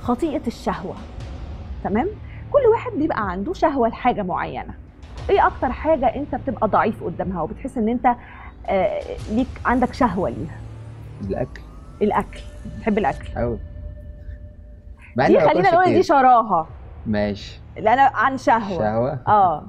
خطيئه الشهوه. تمام؟ كل واحد بيبقى عنده شهوه لحاجه معينه. ايه اكتر حاجه انت بتبقى ضعيف قدامها وبتحس ان انت ليك عندك شهوه ليها؟ الاكل. الاكل. بتحب الاكل قوي. مع اني دي، ما خلينا باكلش نقول دي كتير. شراهه. ماشي. لا، انا عن شهوه. شهوة. اه.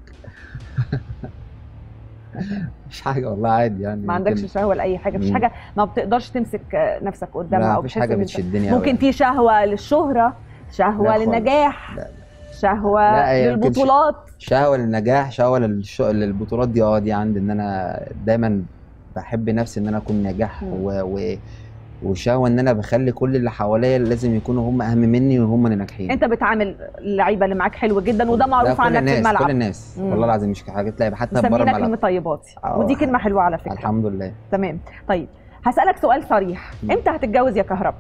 مش حاجة والله، عادي يعني ما عندكش يمكن. شهوه لاي حاجه؟ مفيش مم. حاجه ما بتقدرش تمسك نفسك قدامها، لا او مفيش بتحس حاجة ان انت بتشدني قوي ممكن يعني. في شهوه للشهره، لا شهوه خالص. للنجاح، لا. شهوه لا هي يمكن للبطولات؟ شهوة للنجاح، شهوة للبطولات دي، اه دي عندي، ان انا دايما بحب نفسي ان انا اكون ناجح مم. وشهوة ان انا بخلي كل اللي حواليا لازم يكونوا هم اهم مني وهم اللي ناجحين. انت بتعامل اللعيبه اللي معاك حلو جدا، وده لا معروف كل عنك في الناس، كل الملعب. الناس والله مم. العظيم، مش حاجة تلاقي حتى بره مسمينك الملعب. المطيباتي، اه ودي كلمه حلوه على فكره. الحمد لله. تمام. طيب، هسالك سؤال صريح، مم. امتى هتتجوز يا كهربا؟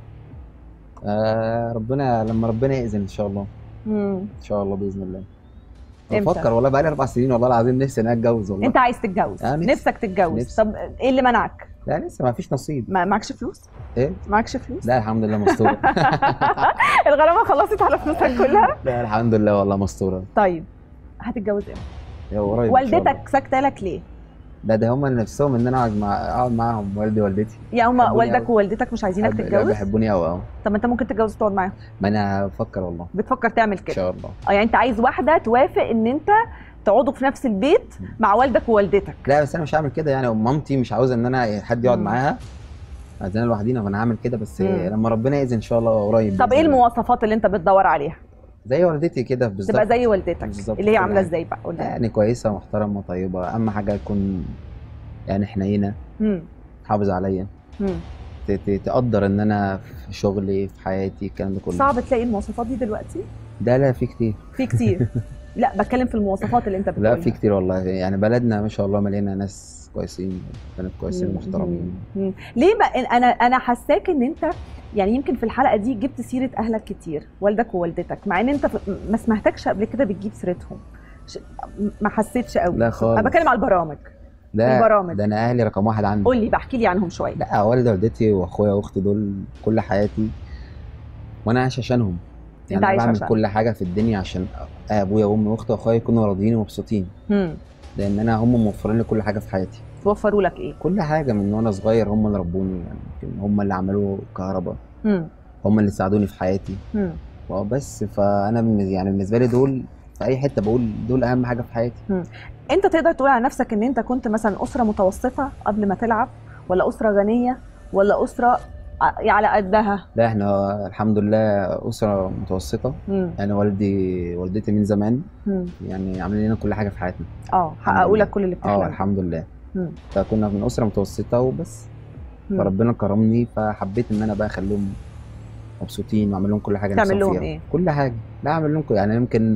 ربنا لما ربنا يأذن ان شاء الله. مم. ان شاء الله باذن الله. امتى بفكر والله بقالي 4 سنين والله العظيم، نفسي انا اتجوز والله. انت عايز تتجوز؟ نفسي. نفسك تتجوز؟ نفسي. طب ايه اللي منعك؟ لا لسه ما فيش نصيب. معكش فلوس؟ ايه. معكش فلوس؟ لا الحمد لله مستوره. الغرامه خلصت على فلوسك كلها؟ لا الحمد لله والله مستوره. طيب، هتتجوز امتى؟ يا قريب ان شاء الله. والدتك ساكته لك ليه؟ ده هم نفسهم ان انا اقعد معاهم، والدي والدتي. يا هم بيحبوني والدك أوي. ووالدتك مش عايزينك لا تتجوز؟ بيحبوني قوي اه. طب ما انت ممكن تتجوز وتقعد معاهم. ما انا بفكر والله. بتفكر تعمل ان كده؟ شاء الله. اه، يعني انت عايز واحده توافق ان انت تقعدوا في نفس البيت مع والدك ووالدتك؟ لا بس انا مش هعمل كده يعني، مامتي مش عاوزه ان انا حد يقعد مم. معاها، عايزانا لوحدينا، فانا هعمل كده بس مم. لما ربنا يأذن ان شاء الله قريب طب بإذن ايه الله. المواصفات اللي انت بتدور عليها؟ زي والدتي كده بالظبط. تبقى زي والدتك؟ بالظبط اللي هي في كل عامله حاجة. ازاي بقى؟ قول لي. يعني كويسه محترمه طيبه، اهم حاجه تكون يعني حنينه، امم. تحافظ عليا، امم. تقدر ان انا في شغلي في حياتي الكلام ده كله. صعب تلاقي المواصفات دي دلوقتي؟ ده لا في كتير. في كتير. لا، بتكلم في المواصفات اللي انت لا بتقولها. في كتير والله، يعني بلدنا ما شاء الله مليانه ناس كويسين، بنات كويسين محترمين. ليه بقى؟ انا حاساك ان انت يعني يمكن في الحلقه دي جبت سيره اهلك كتير، والدك ووالدتك، مع ان انت ما سمعتكش قبل كده بتجيب سيرتهم. ش- ما حسيتش قوي. لا خالص. انا بتكلم على البرامج. لا البرامج. ده انا اهلي رقم واحد عندي. قول لي، بحكي لي عنهم شويه. لا والدي والدتي واخويا واختي دول كل حياتي، وانا عايش عشانهم. يعني انت انا عايش بعمل عشان كل حاجه في الدنيا عشان ابويا وامي واختي واخويا يكونوا راضيين ومبسوطين، امم. لان انا هم موفرين لي كل حاجه في حياتي. توفروا لك ايه؟ كل حاجه من وانا صغير، هم اللي ربوني يعني، يمكن هم اللي عملوا كهرباء، امم. هم اللي ساعدوني في حياتي. امم. بس فانا يعني بالنسبه لي دول في اي حته بقول دول اهم حاجه في حياتي. انت تقدر تقول على نفسك ان انت كنت مثلا اسره متوسطه قبل ما تلعب، ولا اسره غنيه، ولا اسره على قدها؟ لا احنا الحمد لله اسره متوسطه. يعني والدي والدتي من زمان يعني عاملين لنا كل حاجه في حياتنا. حققوا لك كل اللي بتحلمه. الحمد لله. مم. فكنا من اسره متوسطه وبس. مم. فربنا كرمني، فحبيت ان انا بقى اخليهم مبسوطين واعمل لهم كل حاجه تعمل نفسهم لهم فيها. ايه؟ كل حاجه. لا اعمل لهم يعني يمكن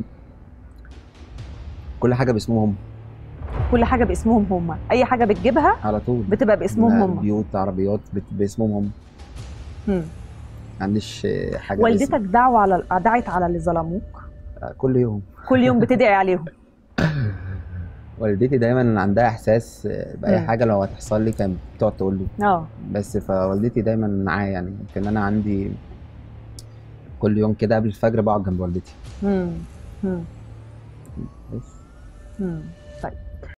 كل حاجه باسمهم. كل حاجه باسمهم هم؟ اي حاجه بتجيبها على طول بتبقى باسمهم هم؟ بيوت، عربيات باسمهم هم. ما عنديش حاجه والدتك باسم. دعت على اللي ظلموك؟ كل يوم. كل يوم بتدعي عليهم؟ والدتي دايما عندها احساس باي حاجه لو هتحصل لي كانت بتقعد تقول لي. بس فوالدتي دايما معايا يعني، يمكن انا عندي كل يوم كده قبل الفجر بقعد جنب والدتي. امم. بس.